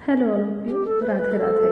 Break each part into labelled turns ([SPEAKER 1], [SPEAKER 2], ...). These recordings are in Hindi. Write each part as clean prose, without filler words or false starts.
[SPEAKER 1] Hello all of you, Radhe Radhe.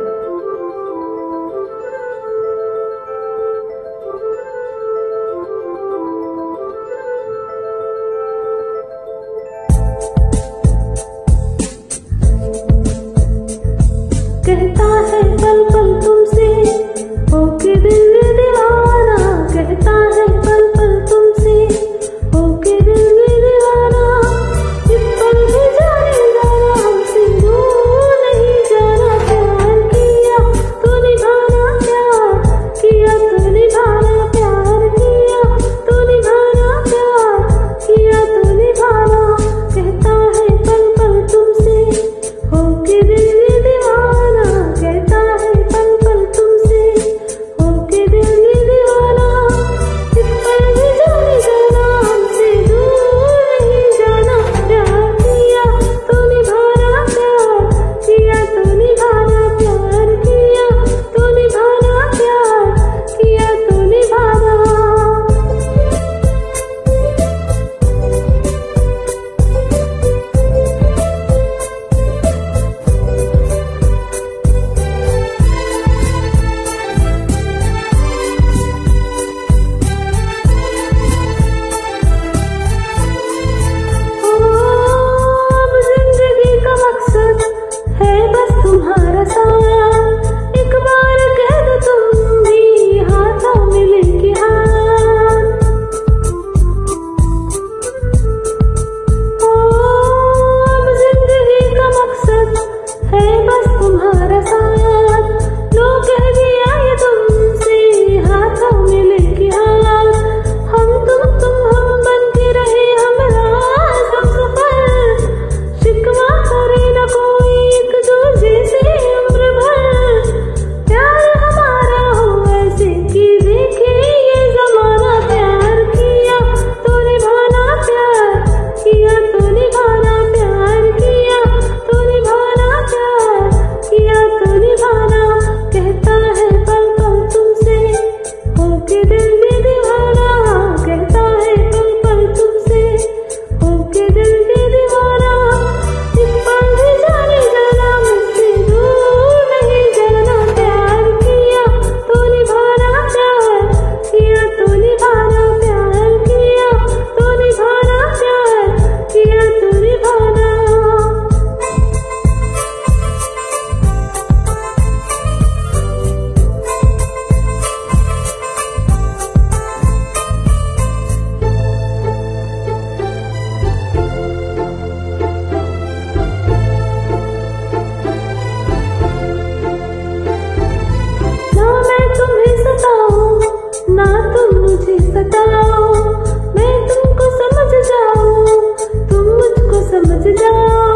[SPEAKER 1] कहता है पल पल तुमसे होके दिल दीवाना, कहता है पल पल तुमसे होके दिल दीवाना। इस पल में जाने जाना हमसे दूर नहीं जाना, प्यार किया तो निभाना, प्यार किया तो निभाना, प्यार किया तो निभाना, प्यार किया तो निभाना। कहता है पल पल तुमसे होके दिल दीवाना, कहता है पल पल तुमसे होके दिल दीवाना। इस पल में जाने जाना हमसे दूर नहीं जाना, प्यार किया तो निभाना, प्यार किया तो निभाना, प्यार किया तो निभाना, प्यार किया तो निभाना। अब जिंदगी का मकसद है बस तुम्हारा साथ, एक बार कह दो तुम भी हाथों में लेके हाथ। अब जिंदगी का मकसद है बस तुम्हारा साथ, लो कह दिया ये तुमसे हाथों में लेके हाथ। हम बन के रहे हमारा सब सफर, शिकवा करे न कोई एक दूजे से उम्र भर। प्यार हमारा हो ऐसे कि देखे ये जमाना, प्यार किया तो निभाना, प्यार किया तो निभाना, प्यार किया तो निभाना, प्यार किया तो निभाना। कहता है पल पल तुमसे होके दिल दीवाना, कहता है पल पल तुमसे होके दिल दीवाना। इस पल में जाने जाना मुझसे दूर नहीं जाना, प्यार किया तो निभाना, प्यार किया तो निभाना, प्यार किया तो निभाना, प्यार किया तो निभाना। ना मैं तुम्हें सताऊं ना तुम मुझे सताओ, मैं तुमको समझ जाऊं तुम मुझको समझ जाओ।